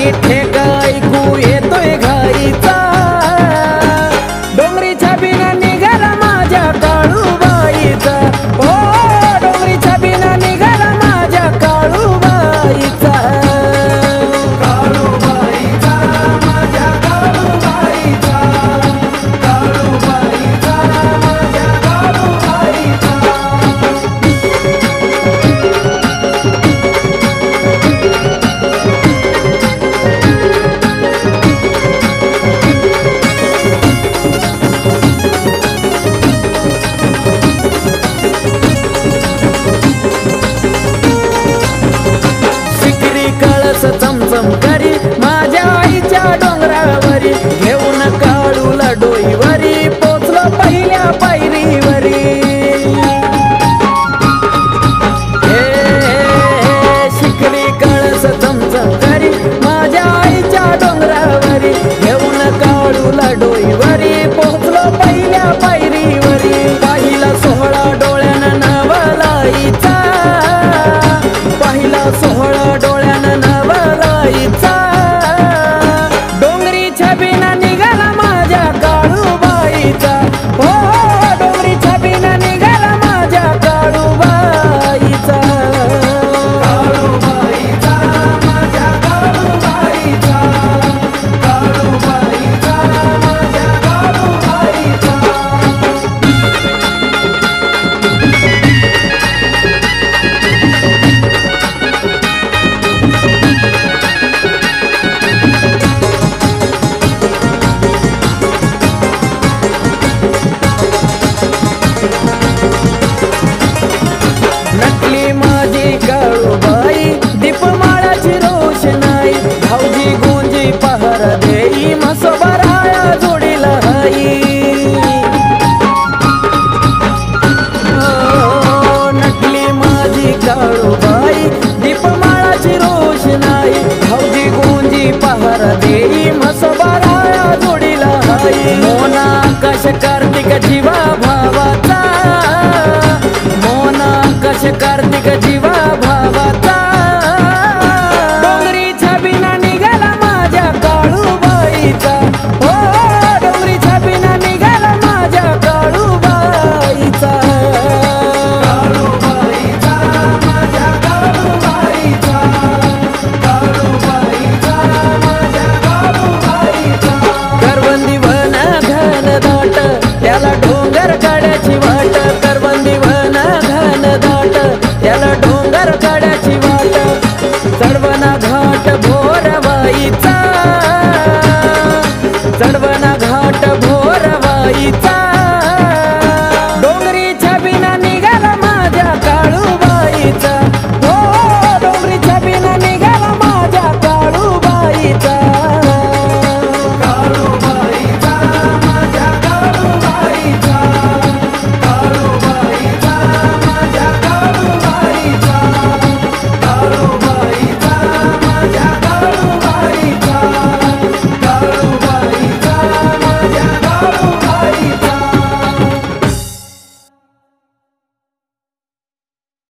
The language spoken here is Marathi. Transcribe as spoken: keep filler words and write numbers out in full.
आणि ठेका ऐकू येतोय घाईचा, डोंगरीच्या बिना निघाला माझ्या काळूबाईचा, ओ डोंगरीच्या बिना निघाला माझ्या काळूबाईचा, काळूबाईचा माझ्या काळूबाईचा, काळूबाईचा माझ्या काळूबाईचा. चमचम करी माझ्या आईच्या डोंगरावरी, घेऊन काळूला डोईवरी पोचलो पहिल्या पायरीवरी. हे शिकली कळस चमचम करी माझ्या आईच्या डोंगरावरी, घेऊन काळूला डोईवरी पोचलो पहिल्या पायरीवरी. पाहिला सोहळा डोळ्यानं नवलाईचा, पाहिला सोहळा डोळ्यानं नवलाईचा, डोंगरीच्या बिना निघाला माझ्या काळूबाईचा, हो डोंगरीच्या बिना निघाला माझ्या काळूबाईचा, काळूबाईचा माझ्या काळूबाईचा, काळूबाईचा माझ्या काळूबाईचा. नटली माझी काळूबाई दीपमाळाची रोषणाई, भाऊजी गुंजी पहार देई म्हसोबा राया जोडीला हाई. हो नटली माझी काळूबाई दीपमाळाची रोषणाई, भाऊजी गुंजी पहार देई म्हसोबा राया जोडीला हाई.